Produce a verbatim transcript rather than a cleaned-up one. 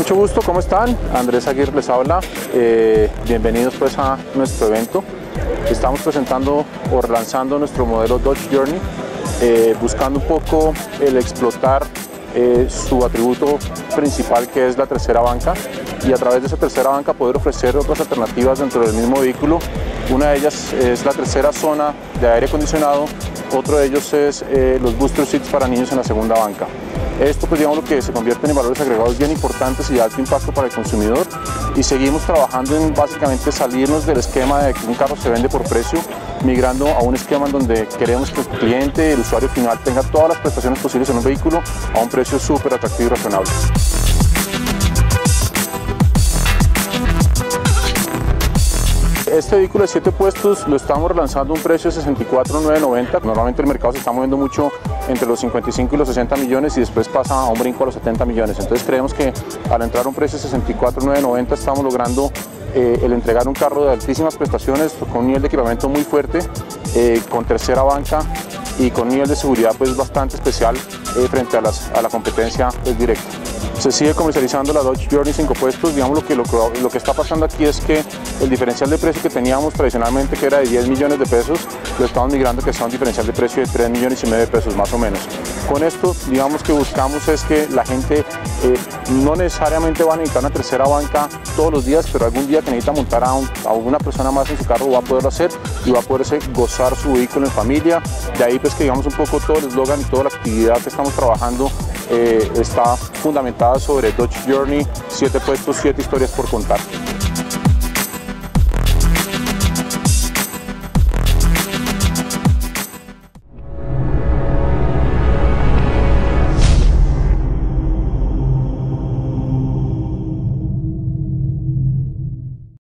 Mucho gusto, ¿cómo están? Andrés Aguirre les habla. Eh, bienvenidos pues a nuestro evento. Estamos presentando o relanzando nuestro modelo Dodge Journey, eh, buscando un poco el explotar eh, su atributo principal, que es la tercera banca, y a través de esa tercera banca poder ofrecer otras alternativas dentro del mismo vehículo. Una de ellas es la tercera zona de aire acondicionado, otro de ellos es eh, los booster seats para niños en la segunda banca. Esto pues digamos lo que se convierte en valores agregados bien importantes y de alto impacto para el consumidor, y seguimos trabajando en básicamente salirnos del esquema de que un carro se vende por precio, migrando a un esquema en donde queremos que el cliente, el usuario final, tenga todas las prestaciones posibles en un vehículo a un precio súper atractivo y razonable. Este vehículo de siete puestos lo estamos relanzando a un precio de sesenta y cuatro mil novecientos noventa. Normalmente el mercado se está moviendo mucho entre los cincuenta y cinco y los sesenta millones y después pasa a un brinco a los setenta millones. Entonces creemos que al entrar a un precio de sesenta y cuatro mil novecientos noventa estamos logrando eh, el entregar un carro de altísimas prestaciones, con un nivel de equipamiento muy fuerte, eh, con tercera banca y con un nivel de seguridad pues bastante especial eh, frente a, las, a la competencia pues, directa. Se sigue comercializando la Dodge Journey cinco puestos. Digamos lo que, lo, lo que está pasando aquí es que el diferencial de precio que teníamos tradicionalmente, que era de diez millones de pesos, lo estamos migrando que sea un diferencial de precio de tres millones y medio de pesos más o menos. Con esto, digamos que buscamos es que la gente eh, no necesariamente va a necesitar una tercera banca todos los días, pero algún día que necesita montar a, un, a una persona más en su carro va a poderlo hacer y va a poderse gozar su vehículo en familia. De ahí pues que digamos un poco todo el eslogan y toda la actividad que estamos trabajando eh, está fundamentada sobre Dodge Journey, siete puestos, siete historias por contar.